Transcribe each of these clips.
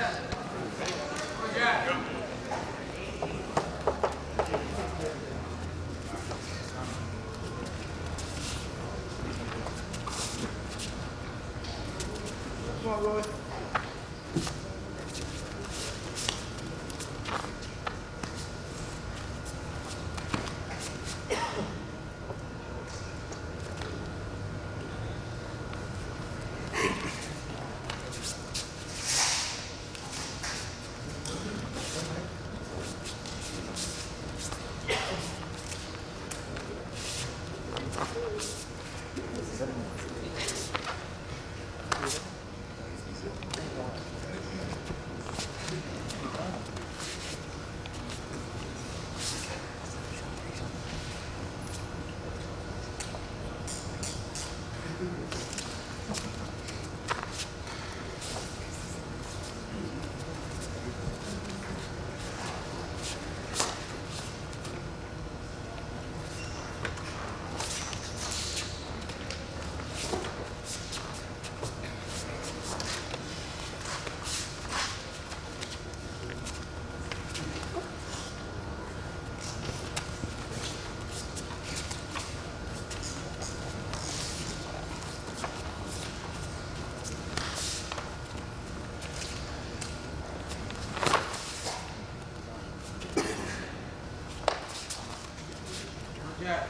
Come on, Roy. Yeah.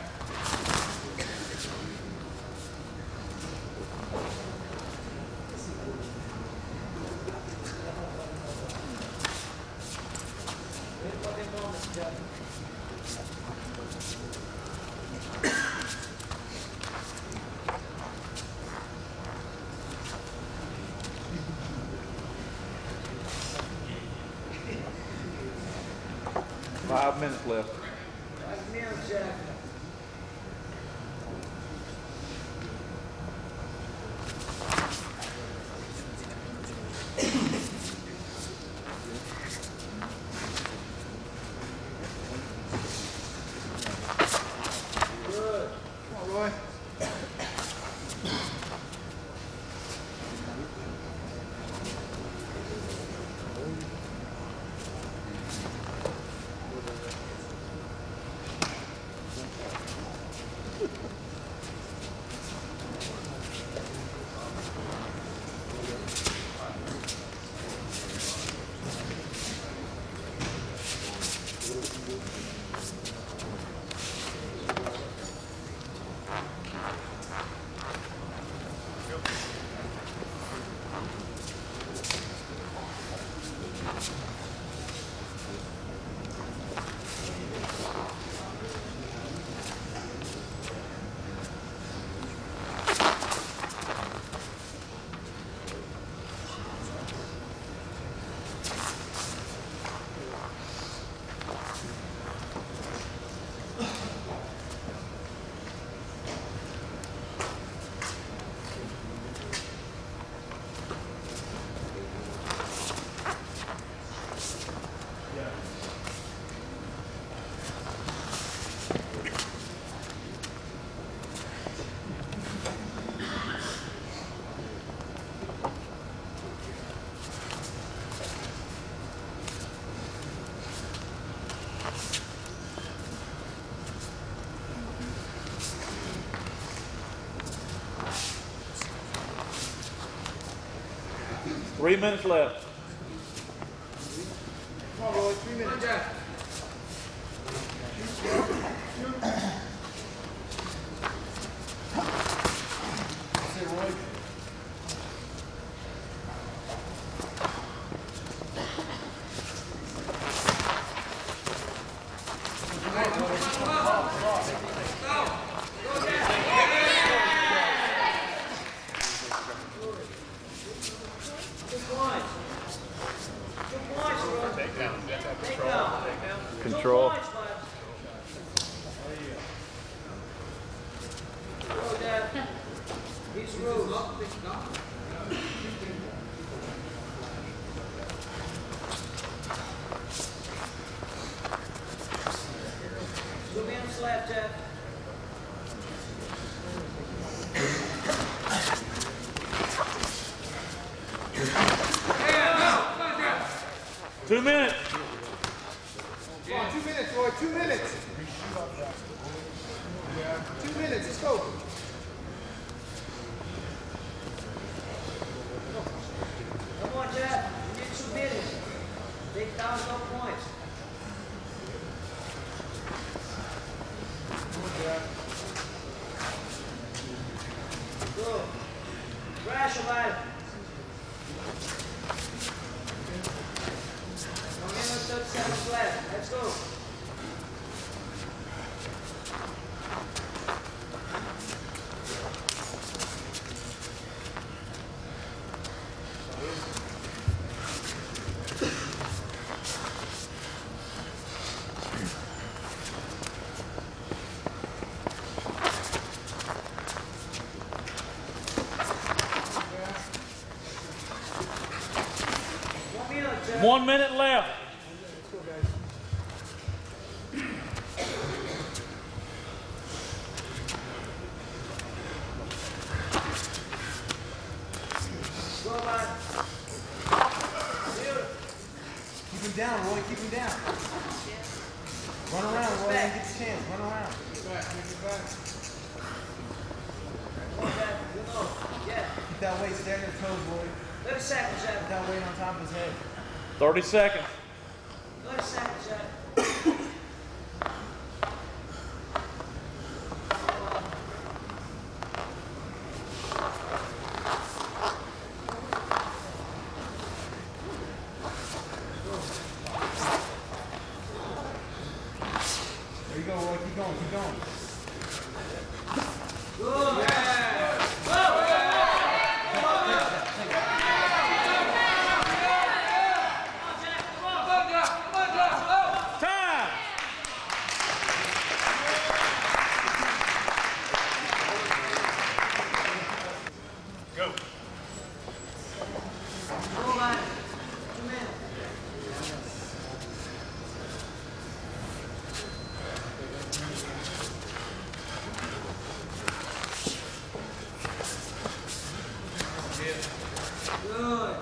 5 minutes left. 5 minutes, Jack. Good. Come on, Roy. Three minutes left. Come on, Roy. 3 minutes. Control. He's rules. Go in slap, Jeff. 2 minutes. Come on, 2 minutes, Roy. 2 minutes. 2 minutes. Let's go. Come on, Jeff. You need 2 minutes. Take down no points. Go. Crash about it. 1 minute and 30 seconds left. Let's go. Jeff. 1 minute left. Go, man. Keep him down, Roy. Keep him down. Run around, Roy. Get the chance. Run around. Get back. Get back. Come on, Jeff. You know. Yeah. Keep that weight. Stay on your toes, Roy. 30 seconds, Jeff. Put that weight on top of his head. 30 seconds. 30 seconds, Jeff. There you go, Roy. Keep going. Keep going. Good. Time. Go. Go, man. 2 minutes. Good.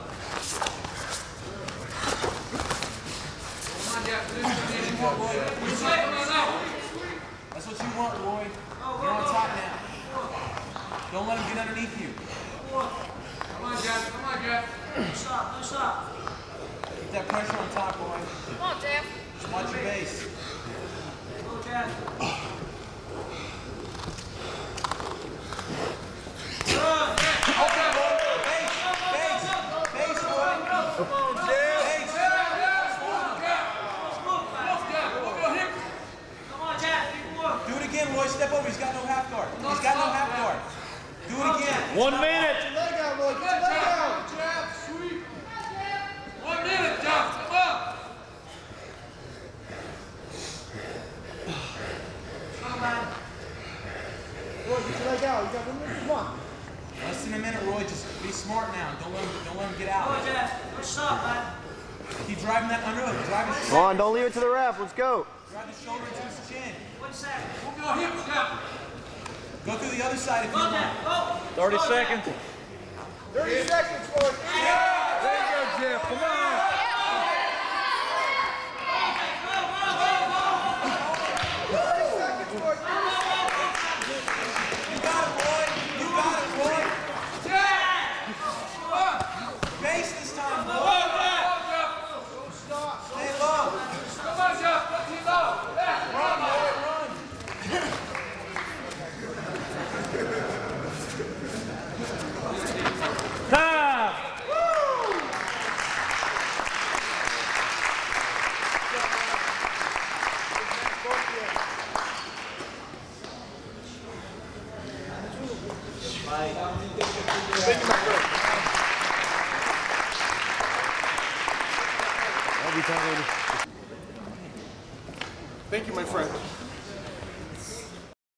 That's what you want, Roy. You're on top now. Don't let him get underneath you. Come on, Jeff. Come on, Jeff. Don't stop. Don't stop. Keep that pressure on top, Roy. Come on, Jeff. Just watch your base. Go, Jeff. Come on, Jeff. Keep moving. Do it again, Roy. Step over. He's got no half guard. He's got no half guard. Do it again. 1 minute. Leg out, Roy. Get your leg out. Jeff, sweep. 1 minute, Jeff. Come on. Come on. Roy, get your leg out. You got 1 minute. Come on. Less than a minute, Roy. Just be smart now. Don't let him get Go, out. Jeff. Don't stop, man. Keep driving that underhook. Drive his Come on, don't leave it to the ref. Let's go. drive his shoulder into his chin. 1 second. Move your hips, Jeff. Go through the other side if you Go, want. Jeff. Go. 30 Go, Jeff. seconds. 30 seconds, Roy. There you go, Jeff. Come on. You got it, Roy. You got it, Roy. Base this time, Roy. Stay low. Come on, Jeff. Let him know. Yeah. Run, Roy, run. Time. I'll be talking. Thank you, my friend.